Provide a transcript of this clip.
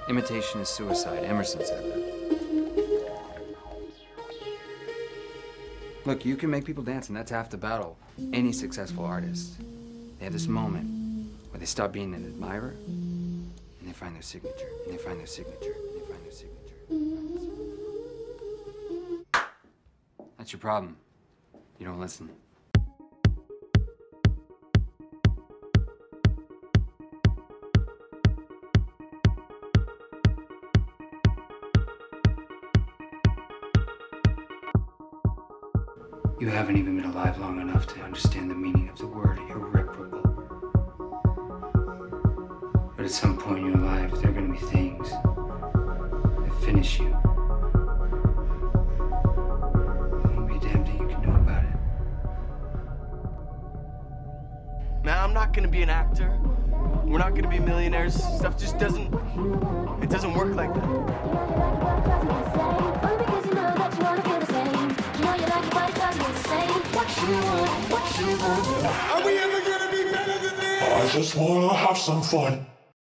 Imitation is suicide. Emerson said that. Look, you can make people dance, and that's half the battle. Any successful artist, they have this moment where they stop being an admirer, and they find their signature, and they find their signature, and they find their signature. That's your problem. You don't listen. You haven't even been alive long enough to understand the meaning of the word irreparable. But at some point in your life, there are going to be things that finish you. There won't be a damn thing you can do about it. Man, I'm not going to be an actor. We're not going to be millionaires. Stuff just doesn't work like that. Are we ever gonna be better than this? I just wanna have some fun.